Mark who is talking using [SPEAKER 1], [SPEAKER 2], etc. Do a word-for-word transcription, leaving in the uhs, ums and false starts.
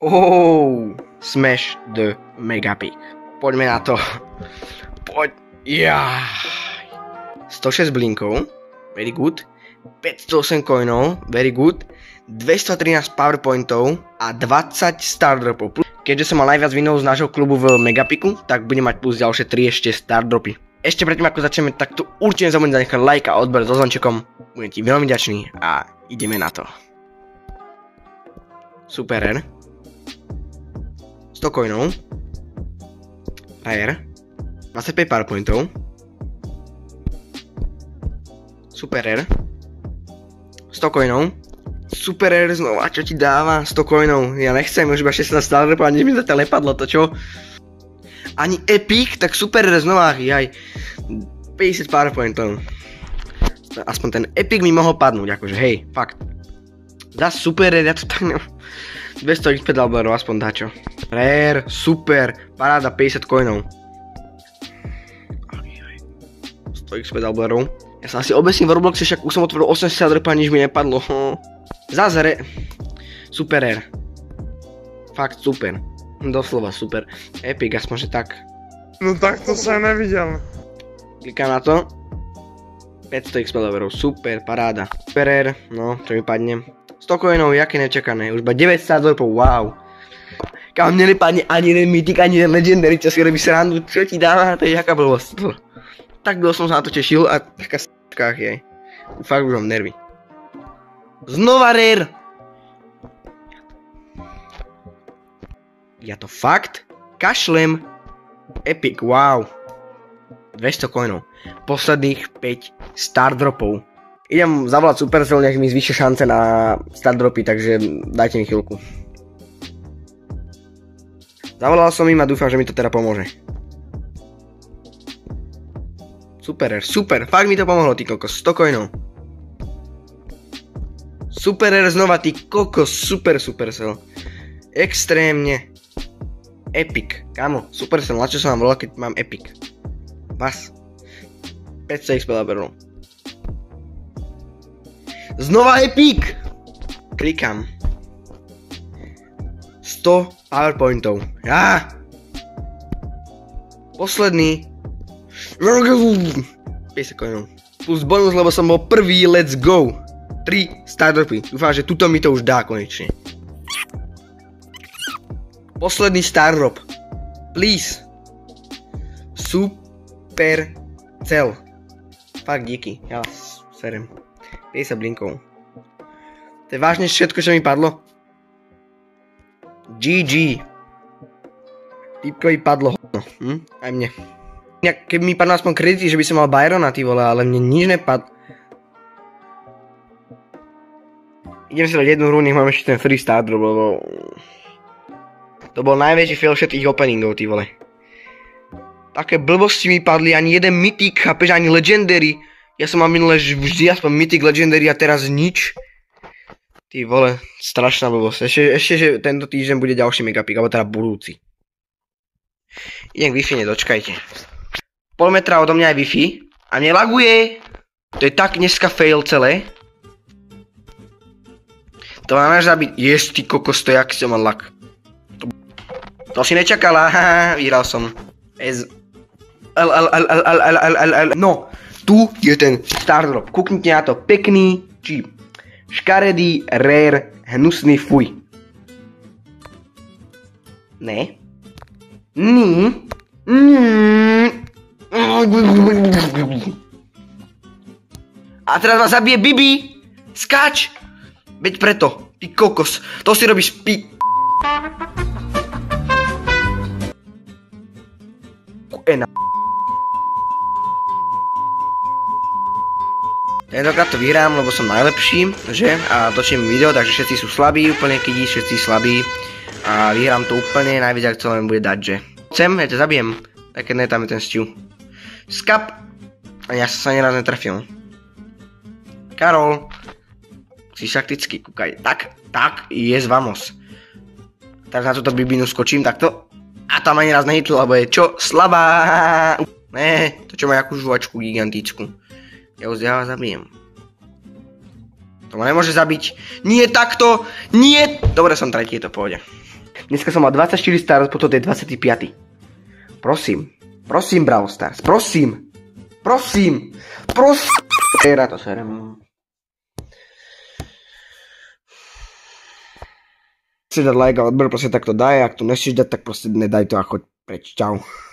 [SPEAKER 1] Oh, smash the Megapick. Poďme na to. Poď. Ja. sto šesť blinkov. Very good. päťstoosem coinov. Very good. dvestotrinásť powerpointov a dvadsať stardropov. Keďže som mal najviac winov z nášho klubu v Megapicku, tak budem mať plus ďalšie tri ešte stardropy. Ešte predtým ako začneme, tak tu určite nezabudnite zanechať like a odber so zvončekom. Budem ti veľmi vďačný a ideme na to. Super rare. sto coinov. Rare. dvadsaťpäť powerpointov. Super rare. sto coinov. Super rare znova, čo ti dáva? sto coinov. Ja nechcem, už iba šestnásť stardropov, ani mi zatiaľ nepadlo to, čo? Ani epic, tak super rare znova, jaj. päťdesiat powerpointov. Aspoň ten epic mi mohol padnúť, akože hej, fakt. Za super rare, ja to tak ne... dvesto iks pé dalberov, aspoň dačo. Rare, super, paráda, päťdesiat coinov. sto iks pé dalberov. Ja sa asi obesím v Robloxe, však už som otvoril osemdesiat repa, nič mi nepadlo. Zase re... Super rare. Fakt super. Doslova super. Epic, aspoň že tak.
[SPEAKER 2] No tak to som nevidel.
[SPEAKER 1] Klikám na to. päťsto iks pé dalberov, super, paráda. Super rare, no, čo mi padne. sto coinov, jaké nečakané, už iba deväť stardropov, wow. Kam mne nepadne ani jeden mythic, ani jeden legendary, čo si robí srandu, čo ti dáva, to je jaká blbosť. Tak dlho som sa na to tešil a taká s***kách je. Fakt už mám nervy. Znova rare! Ja to fakt kašlem. Epic, wow. dvesto coinov. Posledných päť stardropov. Idem zavolať Supercell, nech mi zvýšia šance na stardropy, takže dajte mi chvíľku. Zavolal som im a dúfam, že mi to teda pomôže. Super, super, fakt mi to pomohlo, ty kokos, sto coinov. Super znova, ty kokos, super Supercell. Extrémne. Epic, kamo, Supercell, na čo som vám volal, keď mám epic. Vás. päťsto iks pé dalberov. Znova epic! Klikám. sto powerpointov. Ja! Posledný. päťdesiat coinov. Plus bonus, lebo som bol prvý, let's go. tri stardropy. Dúfam, že tuto mi to už dá konečne. Posledný stardrop. Please. Supercell. Fakt díky. Ja serem. päťdesiat blinkov. To je vážne všetko, čo mi padlo? gé gé. Typkovi padlo hovno. Hm? Aj mne. Keby mi padlo aspoň kredity, že by som mal Byrona, ty vole, ale mne nič nepadlo. Idem si dať jednu hru, nech mám ešte ten free stardrop, lebo... To bol najväčší fail všetkých openingov, ty vole. Také blbosti mi padli, ani jeden mythic, chápeš, ani legendary. Ja som mal minule vždy aspoň mythic, legendary a teraz nič. Ty vole, strašná blbosť. Ešte, ešte, že tento týždeň bude ďalší Megapick, alebo teda budúci. Idem k Wi-Fi, nedočkajte. Pol metra odo mňa je Wi-Fi a nelaguje. To je tak dneska fail celé. To má náš zabiť. Jež ty kokos, to je aký som mal lag. To, to si nečakala, haha, vyhral som. S... L, L, L, L, L, L, L, L, L. No, tu je ten stardrop. Kúknite na to, pekný, či škaredý, rare, hnusný, fuj. Ne. Ní. Ní. A teraz ma zabije Bibi. Skáč. Veď preto, ty kokos. To si robíš pi... Ena. Tentokrát to vyhrám, lebo som najlepší, že? A točím video, takže všetci sú slabí, úplne kidi, všetci slabí. A vyhrám to úplne, najviac ak to len bude dať, že? Chcem, ja ťa zabijem. Tak keď ne, tam je ten Stu. Skap. A ja sa neraz netrafil. Karol. Si šaktický, kúkaj. Tak, tak, yes, vamos. Teraz na túto bibinu skočím takto. A tam ani raz nehitl, lebo je čo? Slabá. Ne, to čo má jakú žuvačku gigantickú. Ja už ja zabijem. To ma nemôže zabiť. Nie takto. Nie. Dobre, som tretí, je to v pohode. Dneska som mal dvadsaťštyri star, potom to je dvadsiaty piaty Prosím. Prosím, Brawl Stars. Prosím. Prosím. Prosím. Era to serem. Chceš dať like a odber, proste tak to daj, ak to nechceš dať, tak proste nedaj to a choď preč. Čau.